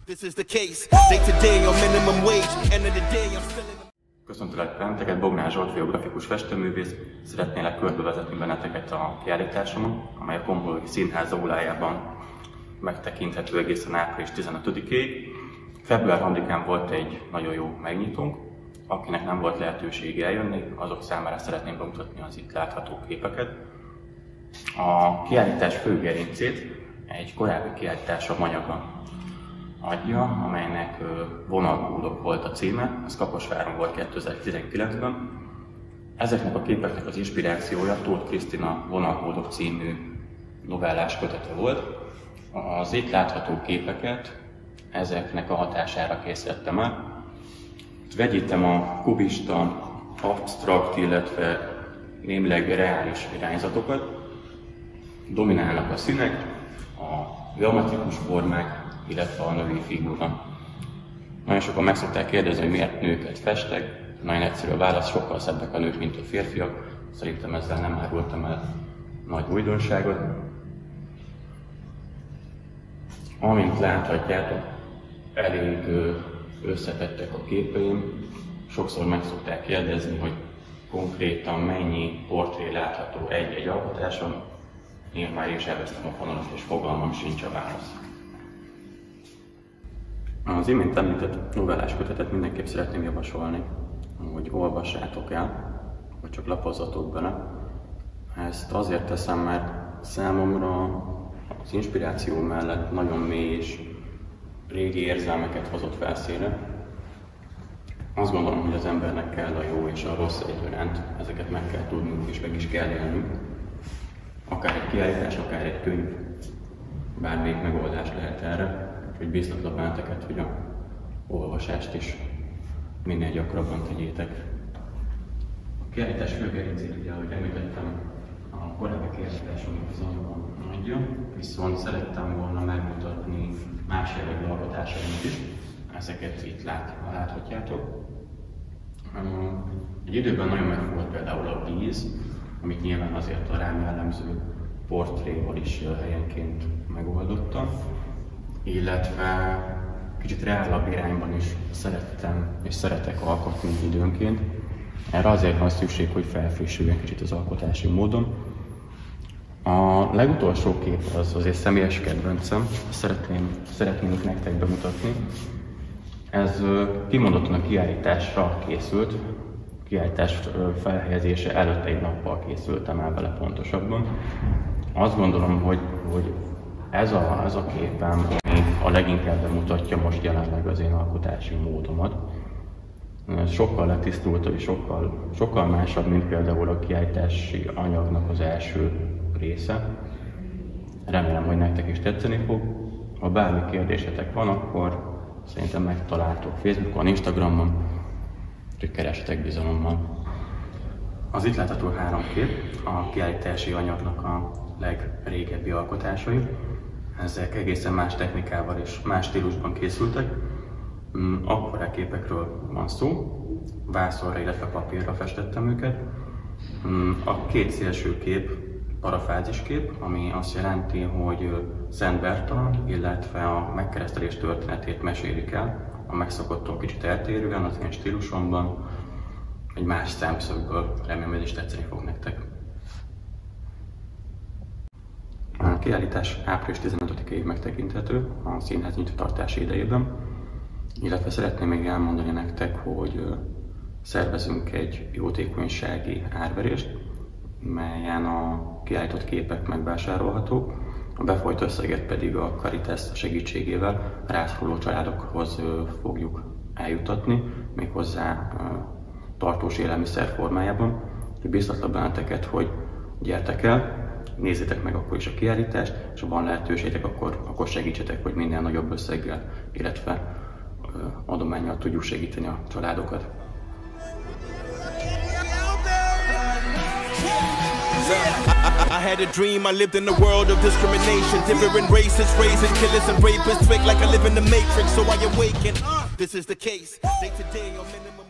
Köszöntelek benneteket, Bognár Zsolt vagyok, grafikus festőművész. Szeretnélek körbevezetni benneteket a kiállításomon, amely a Kombolói Színház aulájában megtekinthető egészen április 15-ig. Február 3-án volt egy nagyon jó megnyitónk. Akinek nem volt lehetősége eljönni, azok számára szeretném bemutatni az itt látható képeket. A kiállítás főgerincét egy korábbi kiállításom anyaga adja, amelynek Vonalkódok volt a címe, ez Kaposváron volt 2019-ben. Ezeknek a képeknek az inspirációja Tóth Krisztina Vonalkódok című novellás kötete volt. Az itt látható képeket ezeknek a hatására készítettem el. Vegyítem a kubista, absztrakt, illetve némileg reális irányzatokat. Dominálnak a színek, a geometrikus formák, illetve a női figura. Nagyon sokan meg szokták kérdezni, hogy miért nőket festek. Nagyon egyszerű a válasz, sokkal szebbek a nők, mint a férfiak. Szerintem ezzel nem árultam el nagy újdonságot. Amint láthatjátok, elég összetettek a képeim. Sokszor meg szokták kérdezni, hogy konkrétan mennyi portré látható egy-egy alkotáson. Én már is elvesztem a fonalat, és fogalmam sincs a válasz. Az imént említett novellás kötetet mindenképp szeretném javasolni, hogy olvassátok el, vagy csak lapozzatok bele. Ezt azért teszem, mert számomra az inspiráció mellett nagyon mély és régi érzelmeket hozott felszínre. Azt gondolom, hogy az embernek kell a jó és a rossz egyaránt, ezeket meg kell tudnunk és meg is kell élnünk. Akár egy kiállítás, akár egy könyv, bármelyik megoldás lehet erre. Úgyhogy bíztatlak benneteket, hogy a olvasást is minél gyakrabban tegyétek. A kiállítás főgerincét, ugye, ahogy említettem, a korábbi kiállításom az anyagban adja, viszont szerettem volna megmutatni más jellegű alkotásaimat is. Ezeket itt láthatjátok. Egy időben nagyon megfogott például a víz, amit nyilván azért a rám jellemző portréval is helyenként megoldottam, illetve kicsit reálabb irányban is szerettem és szeretek alkotni időnként. Erre azért van szükség, hogy felfrissüljön kicsit az alkotási módon. A legutolsó kép az azért személyes kedvencem, szeretném nektek bemutatni. Ez kimondottan a kiállításra készült, a kiállítás felhelyezése előtt egy nappal készültem el vele pontosabban. Azt gondolom, hogy ez a képem, ami a leginkább bemutatja most jelenleg az én alkotási módomat. Sokkal letisztultabb és sokkal másabb, mint például a kiállítási anyagnak az első része. Remélem, hogy nektek is tetszeni fog. Ha bármi kérdésetek van, akkor szerintem megtaláltok Facebookon, Instagramon, úgyhogy keressetek bizalommal. Az itt látható 3 kép a kiállítási anyagnak a legrégebbi alkotásai. Ezek egészen más technikával és más stílusban készültek. Akkora képekről van szó, vászonra, illetve papírra festettem őket. A két szélső kép parafrázis kép, ami azt jelenti, hogy Szent Bertalan, illetve a megkeresztelés történetét mesélik el, a megszokottól kicsit eltérően, az én stílusomban, egy más szemszögből. Remélem, ez is tetszeni fog nektek. A kiállítás április 15-ig megtekinthető a színház nyitvatartási idejében, illetve szeretném még elmondani nektek, hogy szervezünk egy jótékonysági árverést, melyen a kiállított képek megvásárolhatók, a befolyt összeget pedig a Caritas segítségével rászoruló családokhoz fogjuk eljutatni, méghozzá tartós élelmiszer formájában. Biztatlak benneteket, hogy gyertek el, nézzétek meg akkor is a kiállítást, és ha van lehetőségek, akkor segítsetek, hogy minél nagyobb összeggel, illetve adománnyal tudjuk segíteni a családokat. I had a dream, I lived in a world of discrimination. Different races, raising killers and rapists. Fake like I live in the Matrix, so I awaken. This is the case. Day to day, or minimum.